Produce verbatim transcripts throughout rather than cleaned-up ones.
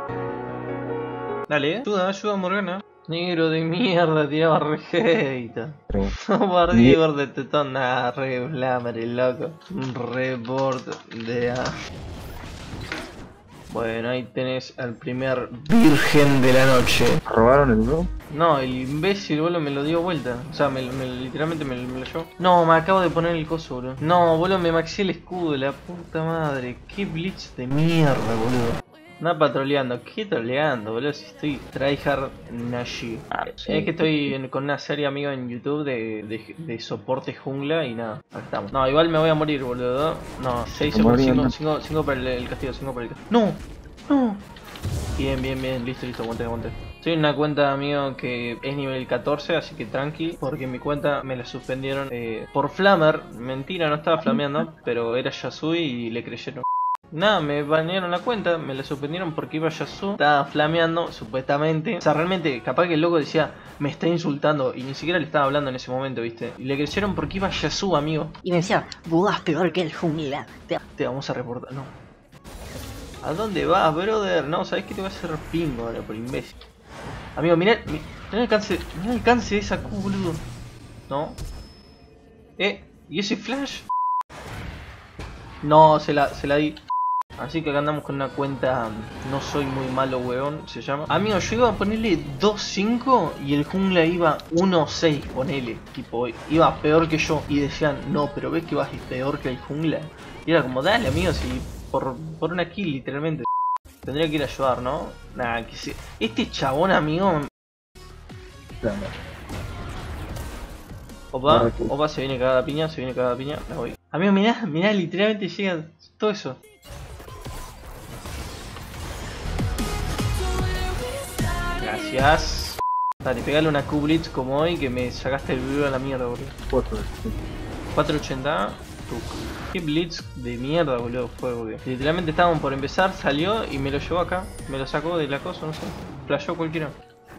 Dale, ayuda, ayuda Morgana. Negro de mierda, tiraba re hate. Bombardeo de tetón, nah, re flamer, el loco. Un report de A. Bueno, ahí tenés al primer virgen de la noche. ¿Robaron el bro? No, el imbécil, boludo, me lo dio vuelta. O sea, me, me, literalmente me, me lo llevó. No, me acabo de poner el coso, boludo. No, boludo, me maxié el escudo, la puta madre. Qué blitz de mierda, boludo. Nada patroleando, ¿qué troleando, boludo? Si estoy tryhard Nashi. Ah, sí. Es que estoy en, con una serie, amigo, en YouTube de, de, de soporte jungla y nada, acá estamos. No, igual me voy a morir, boludo. No, seis por cinco para el, el castigo, cinco para el castigo. ¡No! ¡No! Bien, bien, bien, listo, listo, aguante, aguante. Estoy en una cuenta, amigo, que es nivel catorce, así que tranqui, porque mi cuenta me la suspendieron eh, por flamer. Mentira, no estaba flameando, pero era Yasui y le creyeron. Nada, me banearon la cuenta, me la suspendieron porque iba Yasuo, estaba flameando, supuestamente. O sea, realmente, capaz que el loco decía, me está insultando, y ni siquiera le estaba hablando en ese momento, ¿viste? Y le creyeron porque iba Yasuo, amigo. Y me decía, vos peor que el jungla. Te... Te vamos a reportar, no. ¿A dónde vas, brother? No, ¿sabés qué te va a hacer pingo ahora, por imbécil? Amigo, mirá, mirá el alcance, mirá el alcance de esa Q, boludo. No. Eh, ¿y ese flash? No, se la, se la di. Así que acá andamos con una cuenta no soy muy malo, weón, se llama. Amigo, yo iba a ponerle dos cinco y el jungla iba uno seis, ponele. Tipo, iba peor que yo. Y decían, no, pero ves que vas peor que el jungla. Y era como, dale, amigo, si por, por una kill, literalmente. Tendría que ir a ayudar, ¿no? Nah, que se... Este chabón, amigo... Opa, opa, se viene cagada piña, se viene cagada piña, me voy. Amigo, mirá, mirá, literalmente llega todo eso. Gracias. Dale, pegale una Q-Blitz como hoy que me sacaste el video a la mierda, boludo. cuatro ochenta. Qué blitz de mierda, boludo, fue, boludo. Literalmente estábamos por empezar, salió y me lo llevó acá. Me lo sacó de la cosa, no sé. Flashó cualquiera.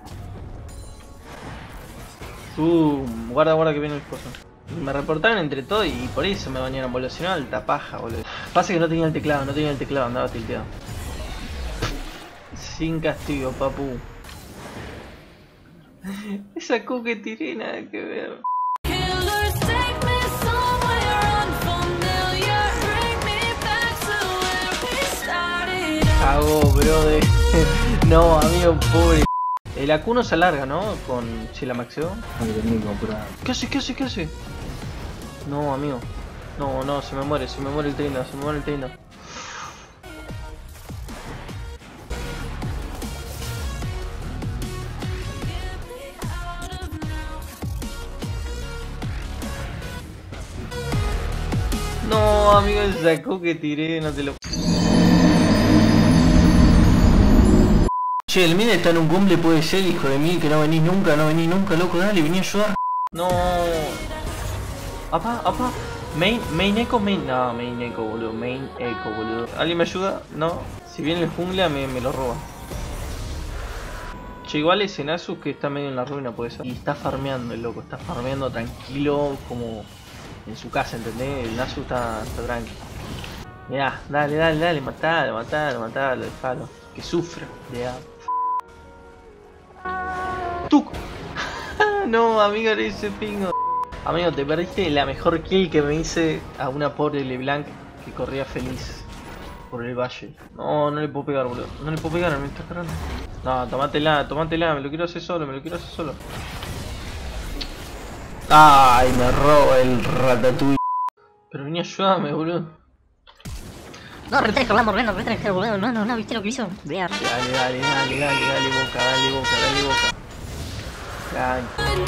Uh, guarda, guarda que viene el coso. Me reportaron entre todo y por eso me bañaron, boludo. Si no, alta paja, boludo. Pasa que no tenía el teclado, no tenía el teclado, andaba tilteado. Sin castigo, papu. Esa Q que tiré, nada que ver. Cago, brother. No, amigo, pobre. El A Q no se alarga, ¿no? Con si la maxeo. ¿Qué hace? ¿Qué hace? ¿Qué hace? No, amigo. No, no, se me muere, se me muere el treinta, se me muere el treinta. No, amigo, el saco que tiré, no te lo... Che, el mid está en un cumple, puede ser, hijo de mí, que no venís nunca, no venís nunca, loco, dale, vení a ayudar. No. Apa, apa. Main, main echo, main... No, main echo, boludo, main echo, boludo. ¿Alguien me ayuda? No. Si viene el jungla, me, me lo roba. Che, igual ese Nasus que está medio en la ruina, puede ser. Y está farmeando el loco, está farmeando tranquilo, como... en su casa, ¿entendés? El Nasus está, está tranqui. Mirá, dale, dale, dale, matalo, matalo, matalo, dejalo. Que sufra, ya. ¡Tuc! No, amigo, le hice pingo. Amigo, te perdiste la mejor kill que me hice a una pobre LeBlanc que corría feliz por el valle. No, no le puedo pegar, boludo. No le puedo pegar, me está cargando. No, tomátela, tomátela, me lo quiero hacer solo, me lo quiero hacer solo. Ay, me roba el ratatouille. Pero vení, ayúdame, boludo. No, retraje la morena, retraje, boludo. No, no, no, ¿viste lo que hizo? Vea. Dale, dale, dale, dale, dale, boca, dale, boca, dale, boca. Dale.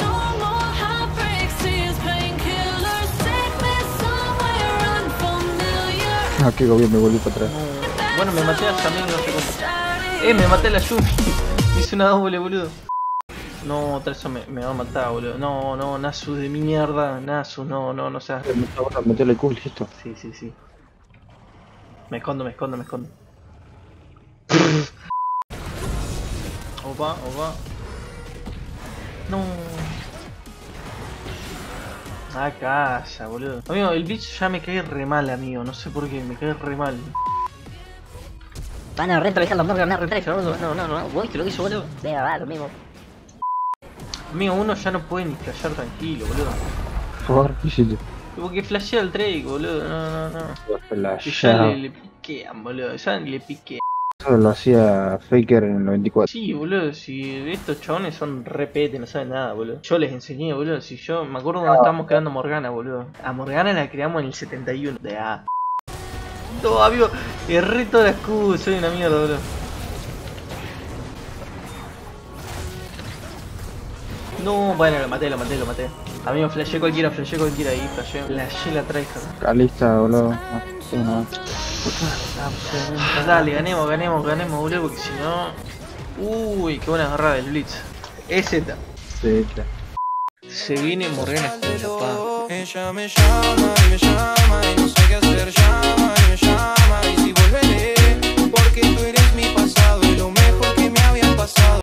Ah, qué gobierno, me volví para atrás. No. Bueno, me maté a Samir, no sé cómo. Eh, me maté a la Yumi. Hice una doble, boludo. No, otra vez me, me va a matar, boludo. No, no, Nasus de mierda. Nasus, no, no, no seas. Meterle el cool, esto. Sí, sí, sí. Me escondo, me escondo, me escondo. Opa, opa. No. Ah, calla, boludo. Amigo, el bicho ya me cae re mal, amigo. No sé por qué, me cae re mal. Van a retraer los Morgan, van a retraer, no, no, no, no, voy, te lo hizo, boludo. Venga, va, lo mismo. Amigo, uno ya no puede ni flashear tranquilo, boludo. Por ¿qué hiciste? Porque flashea el Drake, boludo, no, no, no. La Y ya ya. le, le piquean, boludo, ya le piquean. Eso lo hacía Faker en el noventa y cuatro. Sí, boludo, si estos chabones son repete, no saben nada, boludo. Yo les enseñé, boludo, si yo me acuerdo cuando estábamos creando Morgana, boludo. A Morgana la creamos en el setenta y uno. De A. No, amigo, erré toda la escudo, soy una mierda, boludo. No, bueno, lo maté, lo maté, lo maté. Amigo, flashé cualquiera, flashé cualquiera ahí, flashé. Flashé la tryhard. Calista, boludo. Ah, sí, no. Dale, ganemos, ganemos, ganemos, boludo, porque si no... Uy, qué buena agarrada del Blitz. E Z. Sí, ya. Se viene Morgana Escucha, pa. Ella me llama y me llama y no sé qué hacer, llama y me llama y si